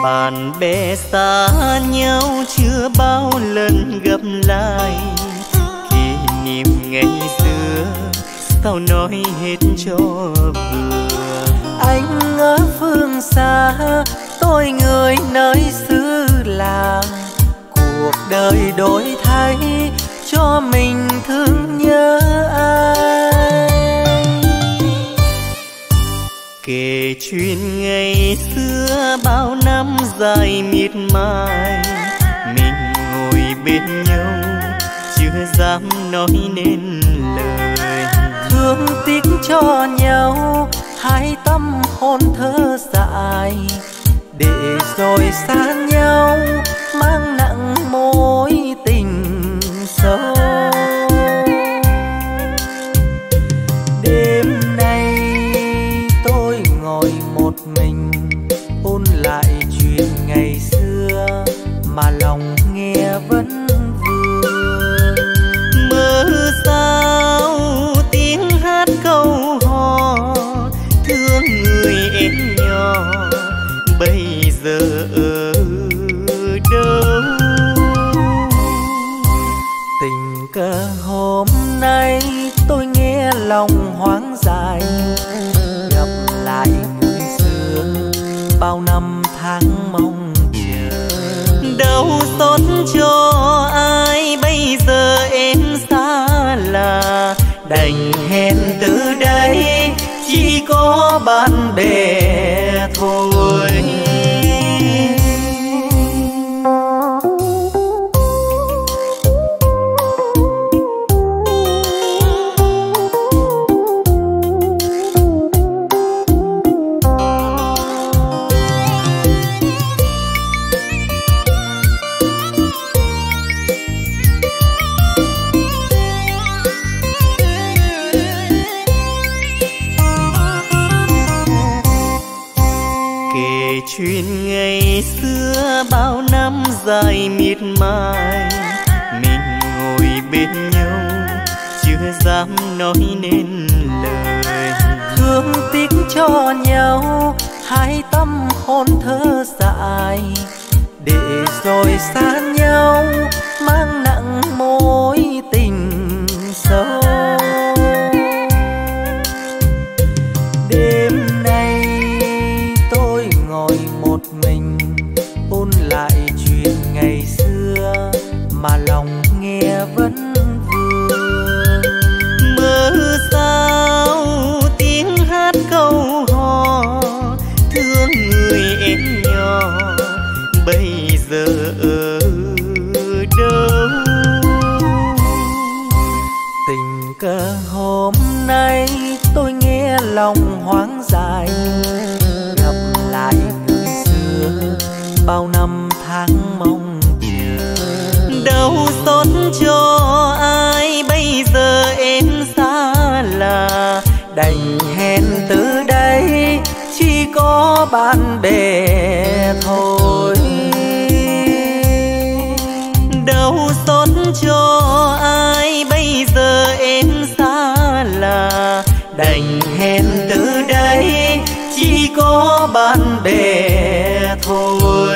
Bạn bè xa nhau chưa bao lần gặp lại, kỷ niệm ngày xưa sao nói hết cho vừa. Anh ở phương xa, tôi người nơi xứ làng, cuộc đời đổi thay cho mình thương nhớ ai. Kể chuyện ngày xưa bao năm dài miệt mài, mình ngồi bên nhau chưa dám nói nên lời. Thương tiếc cho nhau hai tâm hồn thơ dại, để rồi xa nhau mang nặng mối tình sâu. Đêm nay tôi ngồi một mình ôn lại chuyện ngày xưa mà lòng nghe vẫn vương. Mơ sao tiếng hát câu hò thương người em nhỏ bây giờ ở đâu. Tình cờ hôm nay tôi nghe lòng hoang dại, gặp lại người xưa bao năm tháng mong chờ. Đau xót cho ai bây giờ em xa lạ, đành hẹn từ đây chỉ có bạn bè thôi. Chuyện ngày xưa bao năm dài miệt mài, mình ngồi bên nhau chưa dám nói nên lời. Thương tiếc cho nhau hai tâm hồn thơ dại, để rồi xa nhau mang nặng mối tình sâu. Đêm nay tôi ngồi một mình ôn lại chuyện ngày xưa mà lòng nghe vẫn vương. Mơ sao tiếng hát câu hò thương người em nhỏ bây giờ ở đâu. Tình cờ hôm nay tôi nghe lòng hoang dại, gặp lại người xưa bao năm tháng mong chờ. Đau xót cho ai bây giờ em xa lạ, đành hẹn từ đây chỉ có bạn bè thôi. Đau xót cho ai bây giờ em xa lạ, đành hẹn từ đây chỉ có bạn bè thôi.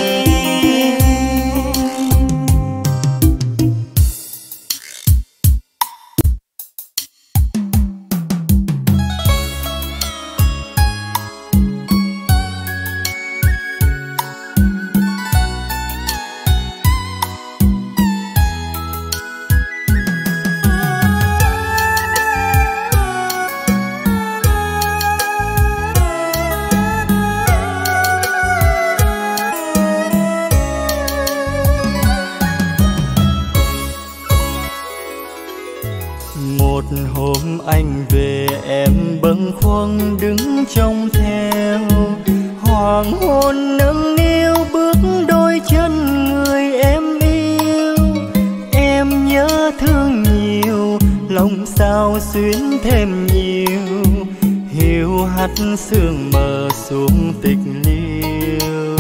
Một hôm anh về em bâng khuâng đứng trông theo, hoàng hôn nâng niu bước đôi chân người em yêu. Em nhớ thương nhiều, lòng sao xuyến thêm nhiều, hiu hắt sương mờ xuống tịch liêu.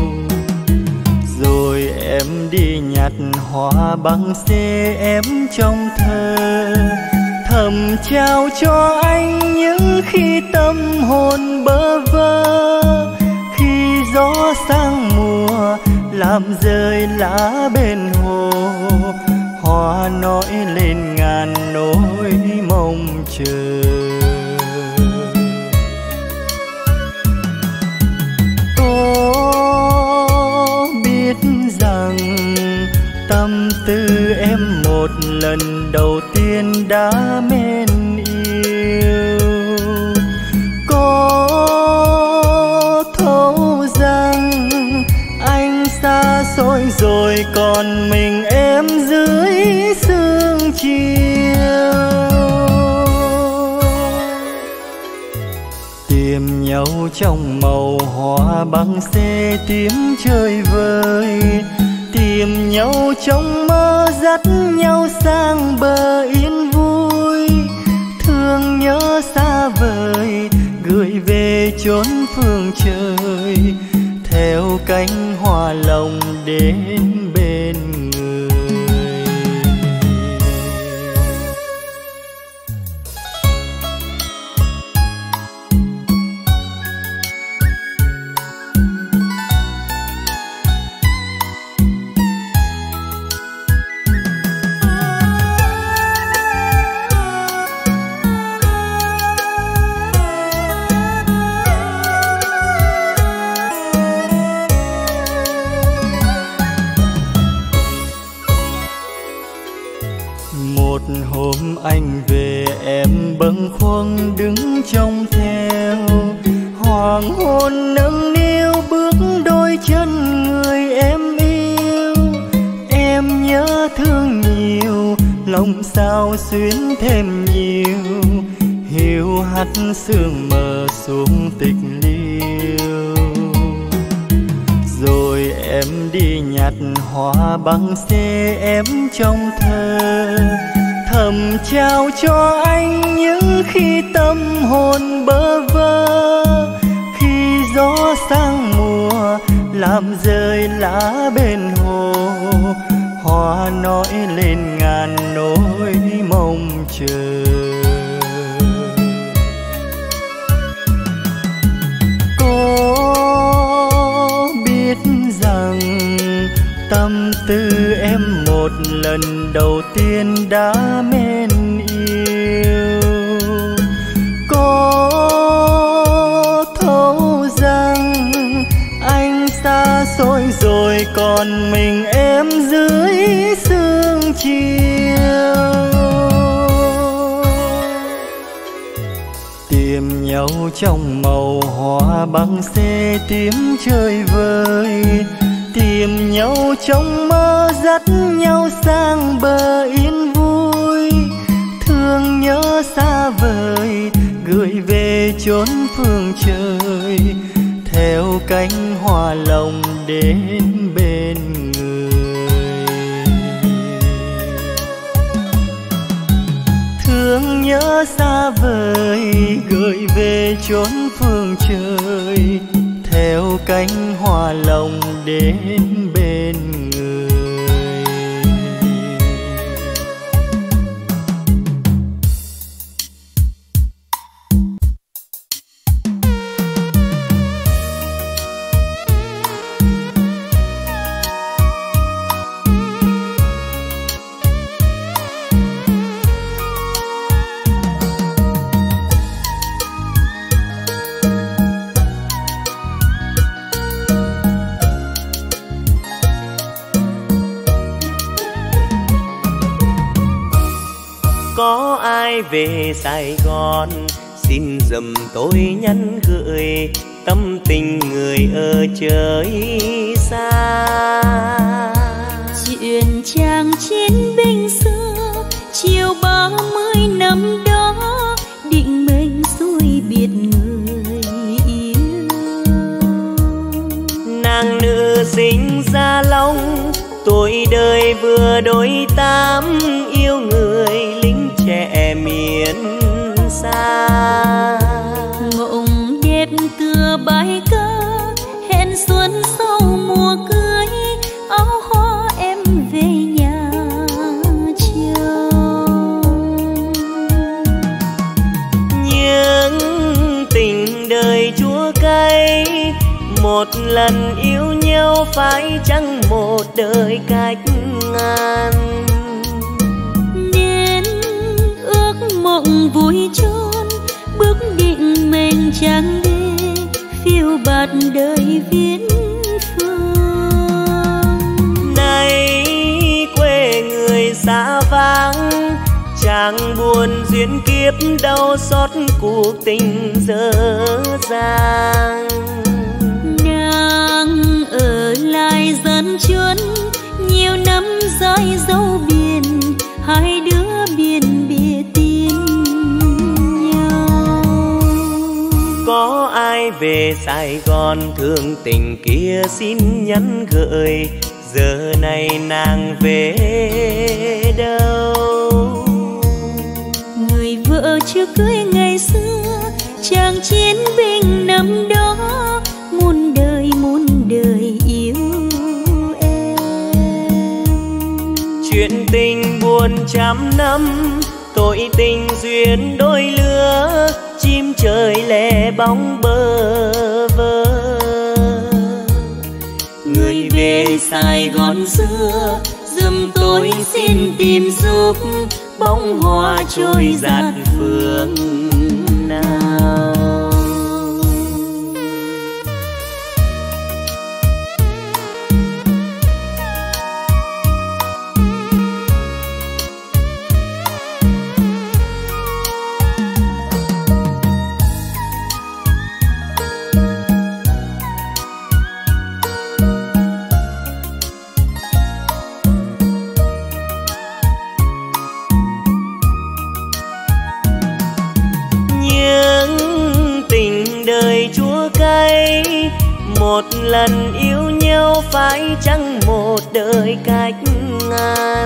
Rồi em đi nhặt hoa băng xe em trong thơ, thầm trao cho anh những khi tâm hồn bơ vơ. Khi gió sang làm rơi lá bên hồ. Hoa nói lên ngàn nỗi mong chờ. Có biết rằng tâm tư em một lần đầu tiên đã mến yêu, có thấu rằng anh xa xôi rồi còn mình em dưới sương chiều. Tìm nhau trong màu hoa băng xe tím chơi vơi, tìm nhau trong mơ dắt nhau sang bờ yên vui. Thương nhớ xa vời gửi về chốn phương trời, theo cánh hoa lòng đến bên người. Hôm anh về em bâng khuâng đứng trông theo, hoàng hôn nâng niu bước đôi chân người em yêu. Em nhớ thương nhiều, lòng sao xuyến thêm nhiều, hiu hắt sương mờ xuống tịch liêu. Rồi em đi nhặt hoa băng xe em trong thơ, thầm trao cho anh những khi tâm hồn bơ vơ. Khi gió sang mùa làm rơi lá bên hồ, hoa nói lên ngàn nỗi mong chờ. Có biết rằng tâm tư em một lần đầu tiên đã mến yêu, có thấu rằng anh xa xôi rồi còn mình em dưới sương chiều. Tìm nhau trong màu hoa băng xe tím chơi vơi, tìm nhau trong mơ dắt nhau sang bờ yên vui. Thương nhớ xa vời gửi về chốn phương trời, theo cánh hoa lòng đến bên người. Thương nhớ xa vời gửi về chốn phương trời, theo cánh hoa lòng đến bên người. Có ai về Sài Gòn xin dùm tôi nhắn gửi tâm tình người ở trời xa. Chuyện chàng chiến binh xưa chiều 30 năm đó, định mệnh xuôi biệt người yêu. Nàng nữ sinh ra Long, tuổi đời vừa đôi tám, yêu người lính trẻ miền xa. Mộng đẹp tựa bài ca hẹn xuân sau mùa cưới, áo hoa em về nhà chờ. Những tình đời chua cay Một lần yêu nhau phải chăng một đời cách ngàn. Nên ước mộng vui trốn, bước định mệnh chẳng đi, phiêu bạt đời viễn phương. Nay quê người xa vắng, chẳng buồn duyên kiếp đau xót cuộc tình dở dang. Nàng ở lại dân chuân, nhiều năm dõi dấu biển, hai đứa biên biệt tin nhau. Có ai về Sài Gòn thương tình kia xin nhắn gửi, giờ này nàng về đâu? Người vợ chưa cưới ngày xưa, chàng chiến binh năm đó, muôn đời yêu em. Chuyện tình buồn trăm năm, tội tình duyên đôi lứa, chim trời lẻ bóng bơ vơ. Người về Sài Gòn xưa, giùm tôi xin tìm giúp, bóng hoa trôi dạt phương nào. Một lần yêu nhau phải chăng một đời cách ngàn.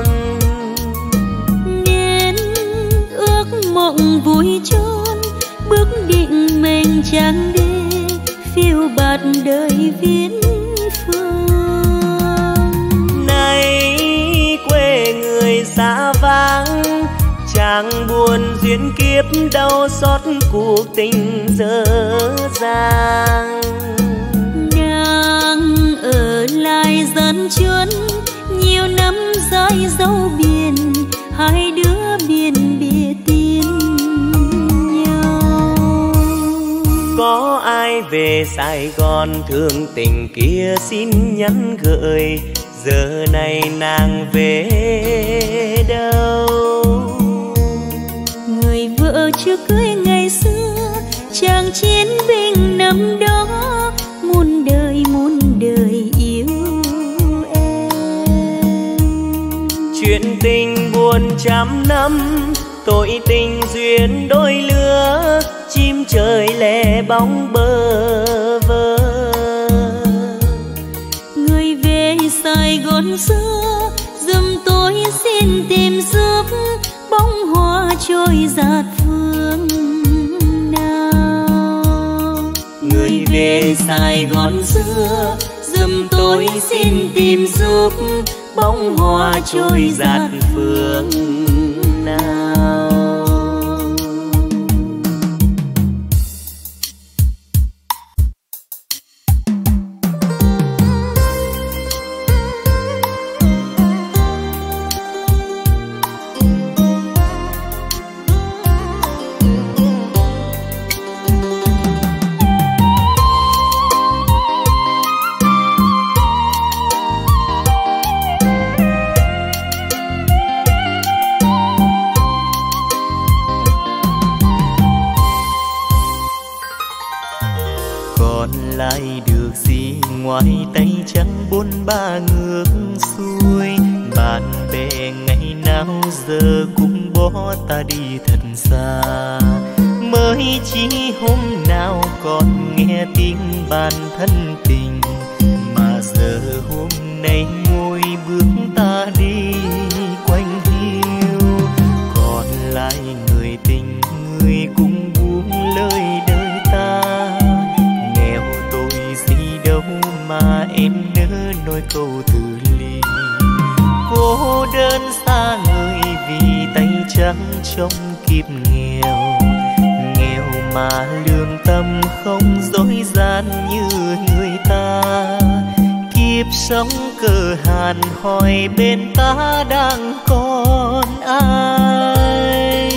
Nên ước mộng vui trốn, bước định mệnh chẳng đi, phiêu bạt đời viễn phương. Nay quê người xa vắng, chẳng buồn duyên kiếp đau xót cuộc tình dở dang. Ở lại dân chuân, nhiều năm dõi dấu biển, hai đứa biên biệt tin nhau. Có ai về Sài Gòn thương tình kia xin nhắn gửi, giờ này nàng về đâu? Người vợ chưa cưới ngày xưa, chàng chiến binh năm đó, muôn đời yêu em. Chuyện tình buồn trăm năm, tội tình duyên đôi lứa, chim trời lẻ bóng bơ vơ. Người về Sài Gòn xưa, giùm tôi xin tìm giúp, bóng hoa trôi dạt phương nào. Người về Sài Gòn xưa, giùm tôi xin tìm giúp, bóng hoa trôi dạt phương nào. Lại được gì ngoài tay trắng bốn ba ngược xuôi, bạn bè ngày nào giờ cũng bỏ ta đi thật xa. Mới chỉ hôm nào còn nghe tiếng bạn thân tình, mà giờ hôm nay ngồi bước ta đi quanh hiu. Còn lại người tình người cũng buông lời đời ta, mà em nỡ nói câu từ ly. Cô đơn xa người vì tay trắng trong kiếp nghèo, nghèo mà lương tâm không dối gian như người ta. sống cơ hàn hỏi bên ta đang còn ai.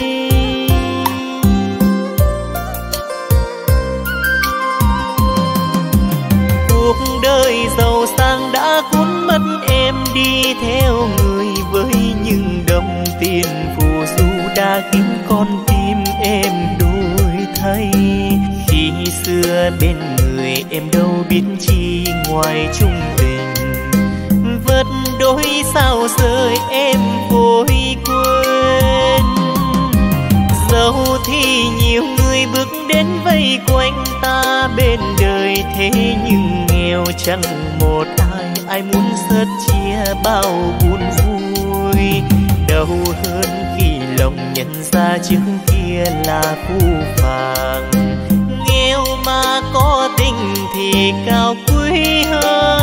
Cuộc đời giàu sang đã cuốn mất em đi theo người, với những đồng tiền phù du đã khiến con tim em đổi thay. Khi xưa bên người em đâu biết chi ngoài chung tình, vất đôi sao rời em vội quên. Dẫu thì nhiều người bước đến vây quanh ta bên đời, thế nhưng nghèo chẳng một ai muốn sớt chia bao buồn vui. Đau hơn khi lòng nhận ra trước kia là phũ phàng, nghèo mà có tình thì cao quý hơn.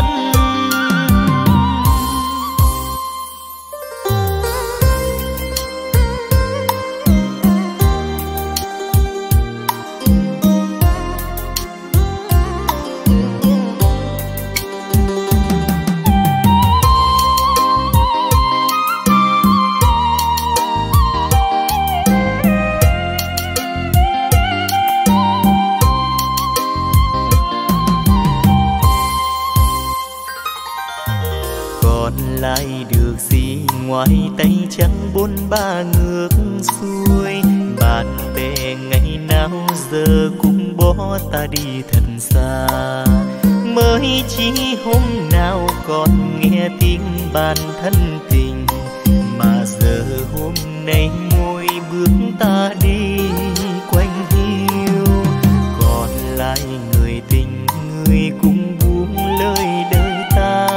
Lại được gì ngoài tay trắng bôn ba ngược xuôi. Bạn bè ngày nào giờ cũng bỏ ta đi thật xa, mới chỉ hôm nào còn nghe tiếng bạn thân tình. Mà giờ hôm nay mỗi bước ta đi quanh hiu, còn lại người tình người cũng buông lời đời ta.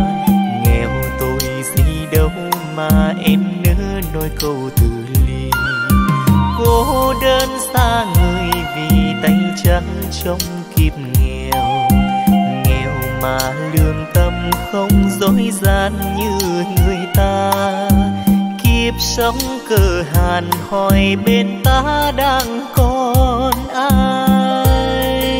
Mà em nỡ nói câu từ ly, cô đơn xa người vì tay trắng trong kiếp nghèo. Nghèo mà lương tâm không dối gian như người ta. Kiếp sống cơ hàn hỏi bên ta đang còn ai.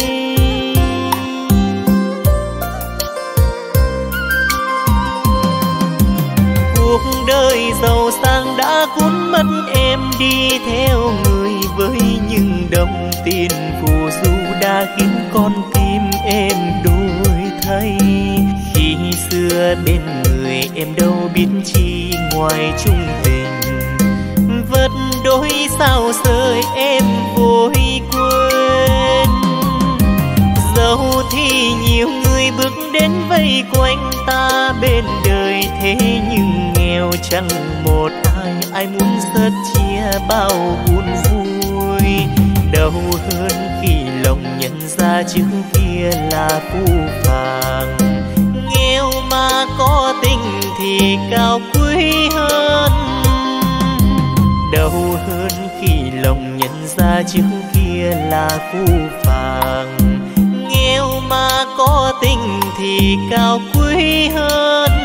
Cuộc đời giàu sang đã cuốn mất em đi theo người, với những đồng tiền phù du đã khiến con tim em đổi thay. Khi xưa bên người em đâu biết chi ngoài chung tình, vất đôi sao rời em vội quên. Dẫu thì nhiều người bước đến vây quanh ta bên đời, thế nhưng nghèo chẳng một ai muốn sớt chia bao buồn vui. Đau hơn khi lòng nhận ra trước kia là phũ phàng, nghèo mà có tình thì cao quý hơn. Đau hơn khi lòng nhận ra trước kia là phũ phàng, nghèo mà có tình thì cao quý hơn.